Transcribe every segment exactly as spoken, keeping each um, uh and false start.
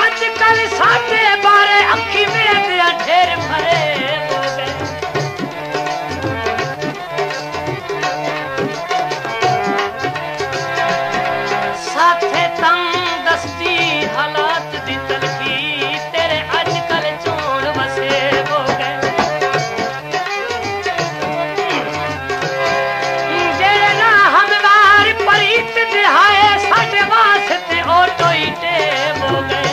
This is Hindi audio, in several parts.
आजकल साढ़े बारह अखी में दिया ढेर भरे हो गए। साथे तंग दस्ती हालात दी तलखी तेरे आजकल चोण बसे हो गए। जेड़े ना हमवार परीत दिहाए साढ़े वास्ते ऑटो ही टेम हो गए।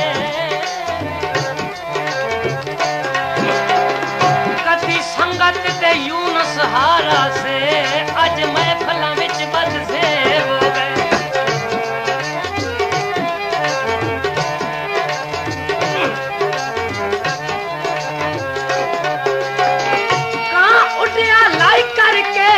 कदी संगत दे यूनुस हारा से अज महफिलां विच बद से हो गए। कहां उड़िया लाई करके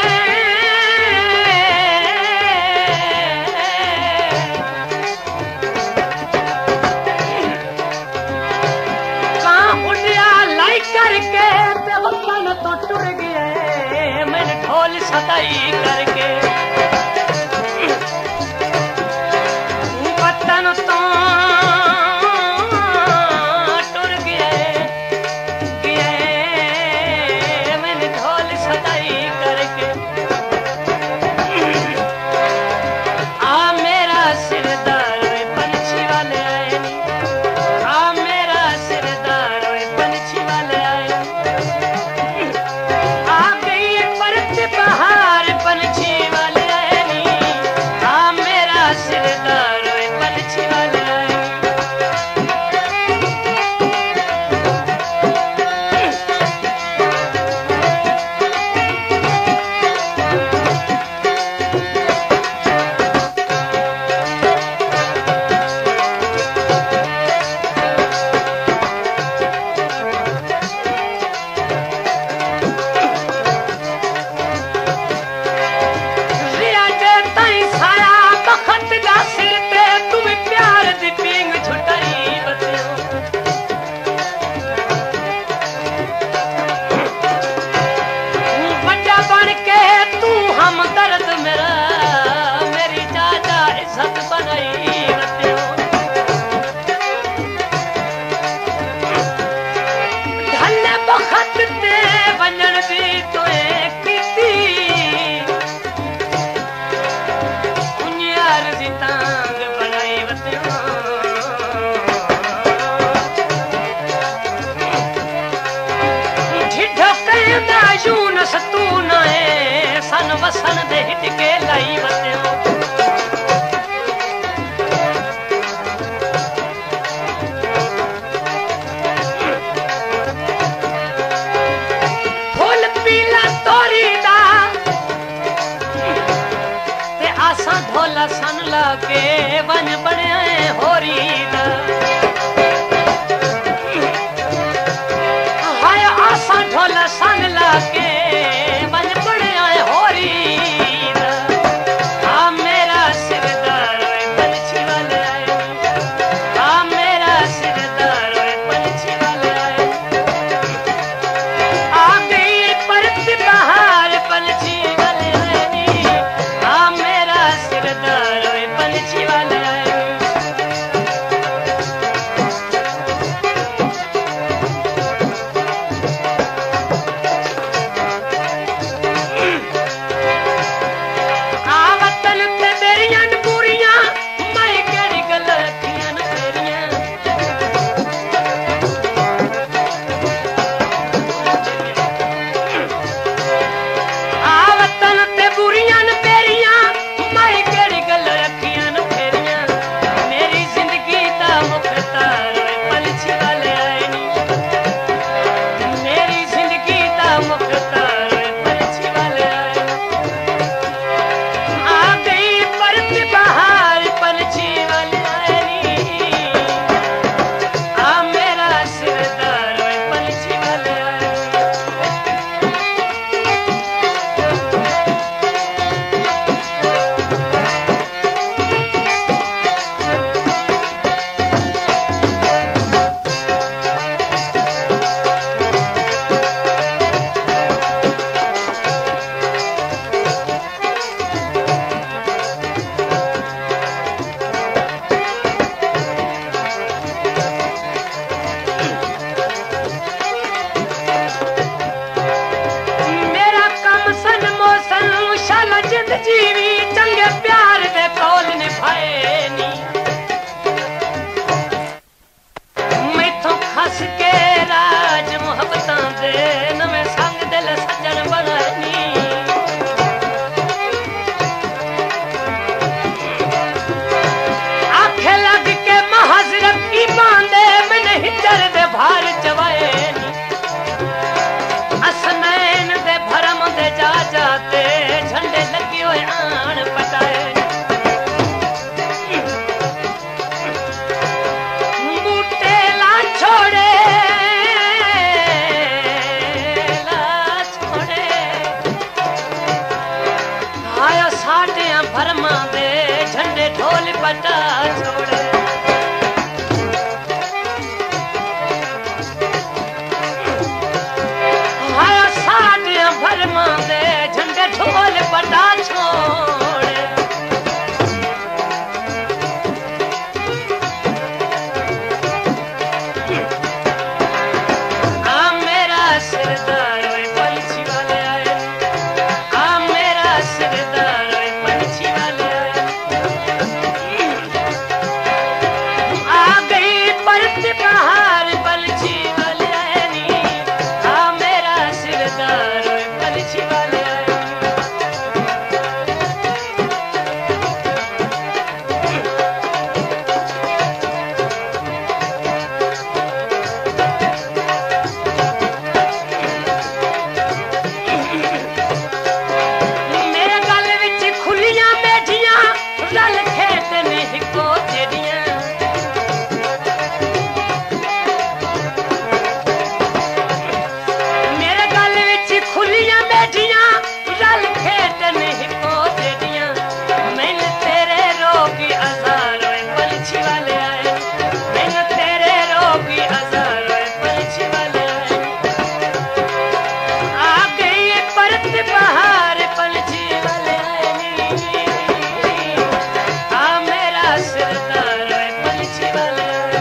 करके वतन तो टुर गए मैंने ढोल सदाई करके वतन तो टुर गए गए मैंने ढोल सदाई करके। आ मेरा सिरदार पंछी वाले आए नी, आ मेरा सिरदार पंछी वाले बहार पंछी वाले आए नी, आ मेरा सिरदार पंछी वाले आए। वसन दे हिट के लाई वत्यो फुल पीला तोरी दा ते आसा ढोला सन लाके वन बणिया होरी दा। हाय आसा ढोला सन लाके वन बणिया होरी दा। आ मेरा सिरदार पंछी वाले आए, आ मेरा सिरदार पंछी वाले आए। आ गई परत बहार पंछी वाले आए नी, आ मेरा सिरदार पंछी वाले आए। दस के राज मुहब्बतां दे नवें संग दिल सज्जन बनानी आखे लग के महाजरत की बांधे मैं नहीं चर दे भार चवाए असनैन दे भरम दे जा जाते झंडे लगे हुए आन पटाए बूटे ला छोड़े ला छोड़े आया साढ़े भरमा दे झंडे ढोल पटा छोड़े आया साढ़े भरमा दे झंडे ढोल पटा छोड़े आ मेरा सिरदार ओए पंछी वाले आए आ मेरा सिरदार ओए पंछी वाले आए आ गई परत बहार पंछी वाले आए नी आ मेरा सिरदार ओए पंछी वाले आए मेरे गल विच खुलियां बैठियां रल खेतने हिको जेड़ियां मेरे गल विच खुलियां बैठियां रल खेतने हिको जेड़ियां मैनू तेरे रोगी हजार ओए पंछी वाले आए मैनू तेरे रोगी हजार ओए पंछी वाले आए आ गई परत बहार पंछी वाले आए नी आ मेरा सिरदार ओए पंछी वाले आए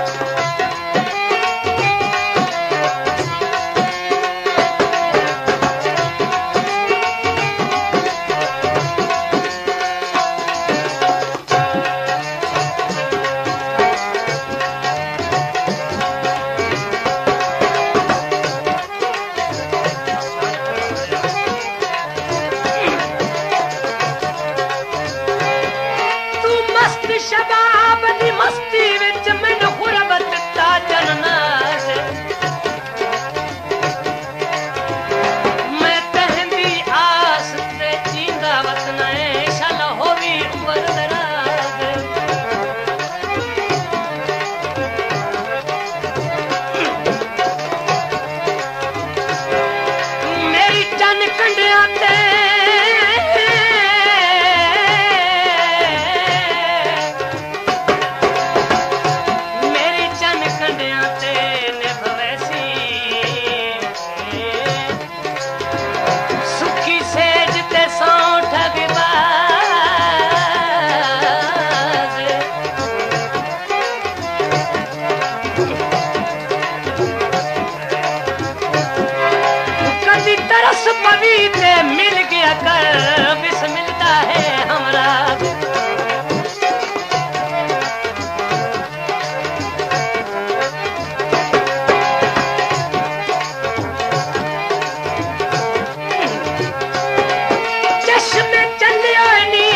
तू मस्त शबाब दी मस्ती विच मैनू गुरबत दा जनना है मैं तहंदी आस ते जींदा वतन है शल होवी उम्र दराज मेरी चन कंडियां ते मेरी चन कंडियां ते निभवैसी सुखी सेज ते सौ ठगबाज कभी तरस पवी ते मिल गया कर बिस मिलता है हमरा चश्मे चलियो नी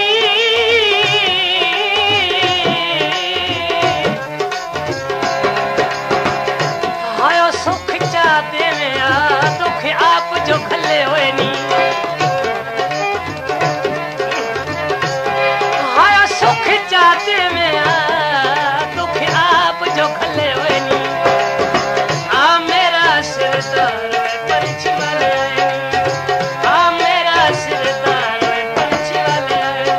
हायो सुख चा देवे आ दुख आप जो खले होए नी हायो सुख चा देवे आ दुख आप जो खले होए नी आ मेरा सिरदार ओए पंछी वाले आए आ मेरा सिरदार ओए पंछी वाले आए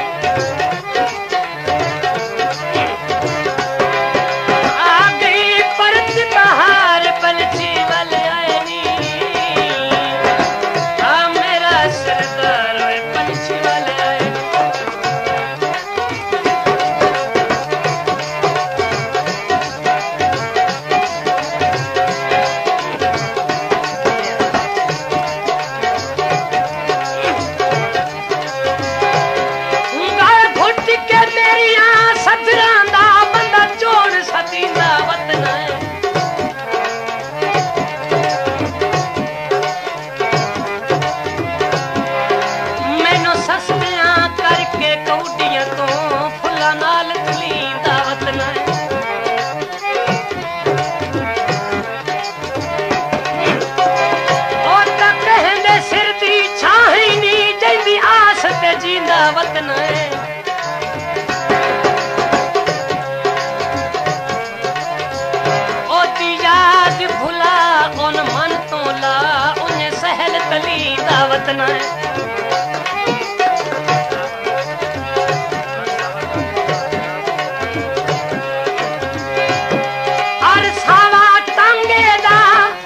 आ गई परत बहार पंछी वाले आए नी बात ना है। और सावा टांगे दा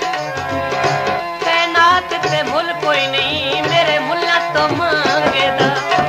तैनात ते मुल कोई नहीं, मेरे मुल्ला तो मांगे दा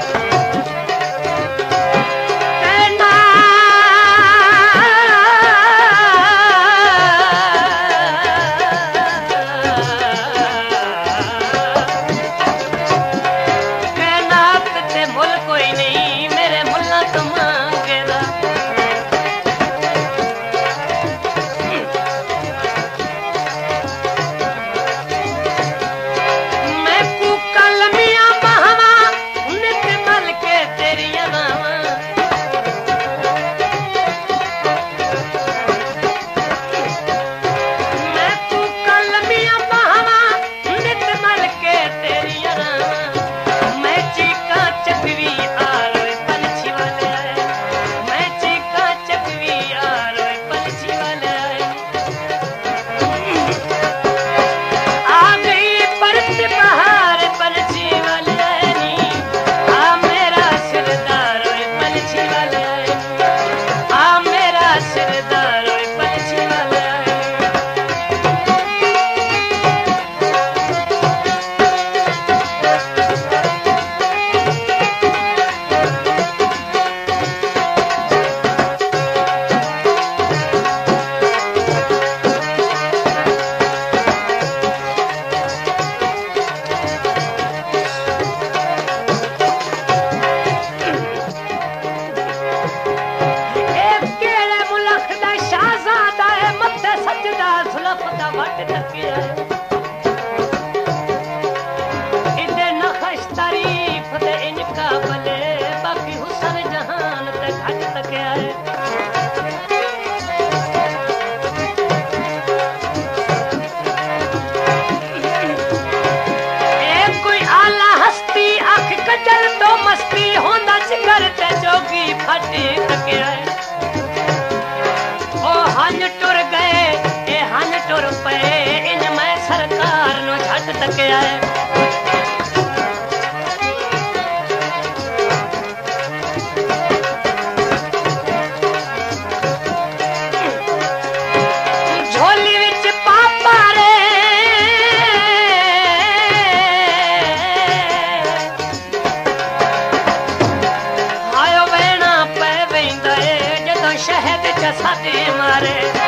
झोली विच पापा रे आयो वेणा पे वेंदा जदों शहद च साडे मारे